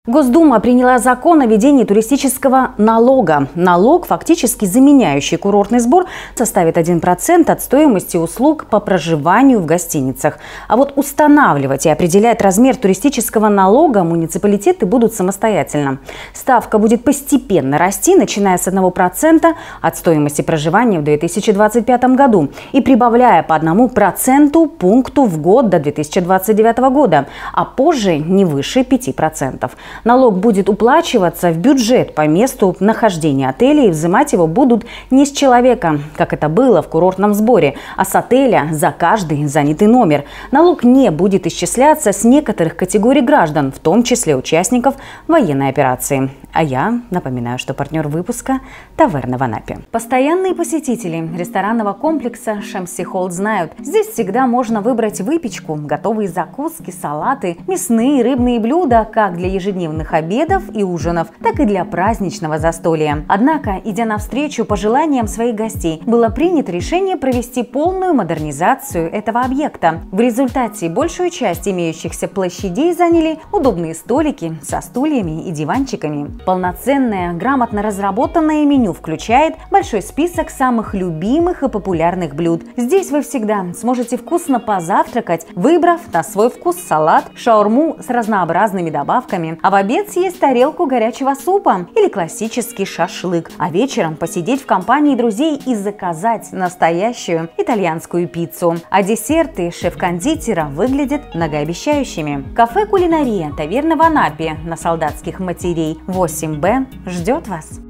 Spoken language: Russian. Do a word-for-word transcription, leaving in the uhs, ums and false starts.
Госдума приняла закон о введении туристического налога. Налог, фактически заменяющий курортный сбор, составит один процент от стоимости услуг по проживанию в гостиницах. А вот устанавливать и определять размер туристического налога муниципалитеты будут самостоятельно. Ставка будет постепенно расти, начиная с одного процента от стоимости проживания в две тысячи двадцать пятом году и прибавляя по одному проценту пункту в год до две тысячи двадцать девятого года, а позже не выше пяти процентов. Налог будет уплачиваться в бюджет по месту нахождения отеля, и взимать его будут не с человека, как это было в курортном сборе, а с отеля за каждый занятый номер. Налог не будет исчисляться с некоторых категорий граждан, в том числе участников военной операции. А я напоминаю, что партнер выпуска – Таверна в Анапе. Постоянные посетители ресторанного комплекса Шемси Холл знают, здесь всегда можно выбрать выпечку, готовые закуски, салаты, мясные и рыбные блюда как для ежедневных обедов и ужинов, так и для праздничного застолья. Однако, идя навстречу пожеланиям своих гостей, было принято решение провести полную модернизацию этого объекта. В результате большую часть имеющихся площадей заняли удобные столики со стульями и диванчиками. Полноценное, грамотно разработанное меню включает большой список самых любимых и популярных блюд. Здесь вы всегда сможете вкусно позавтракать, выбрав на свой вкус салат, шаурму с разнообразными добавками, а в обед съесть тарелку горячего супа или классический шашлык, а вечером посидеть в компании друзей и заказать настоящую итальянскую пиццу. А десерты шеф-кондитера выглядят многообещающими. Кафе «Кулинария» Таверна в Анапе на Солдатских матерей восемь Б ждет вас.